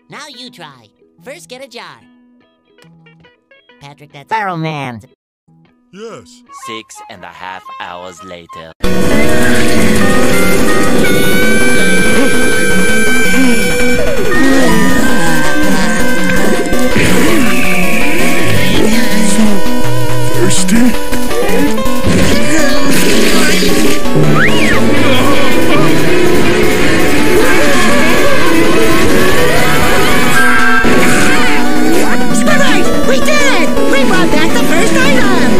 Now you try. First, get a jar. Patrick, that's... Pharaoh Man. Yes. 6.5 hours later. Thirsty? We did it! We brought back the first item!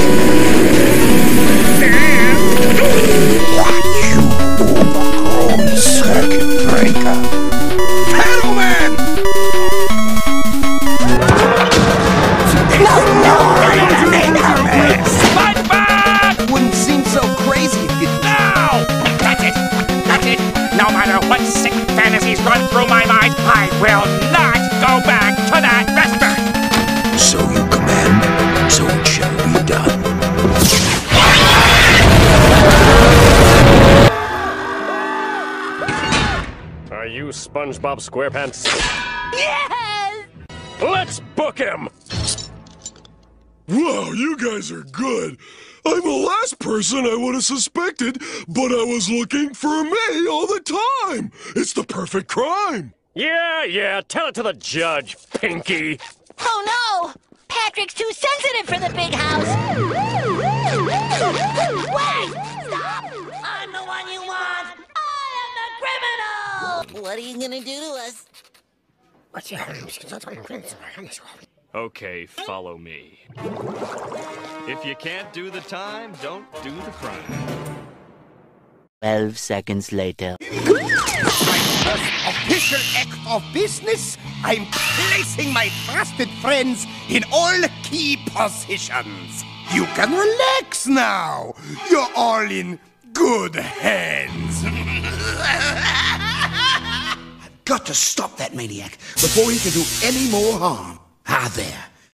You overgrown circuit breaker. Pharaoh Man! Wouldn't seem so crazy if you... No! That's it! That's it! No matter what sick fantasies run through my mind, I will not go back to that restaurant! So you command, so it shall be done. Are you SpongeBob SquarePants? Yes! Let's book him! Wow, you guys are good. I'm the last person I would have suspected, but I was looking for me all the time. It's the perfect crime. Yeah, tell it to the judge, Pinky. Oh no! Patrick's too sensitive for the big house! Wait! Stop! I'm the one you want! I am the criminal! What are you gonna do to us? Okay, follow me. If you can't do the time, don't do the crime. 12 seconds later. My first official act of business, I'm placing my trusted friends in all key positions. You can relax now. You're all in good hands. I've got to stop that maniac before he can do any more harm. Ah, there.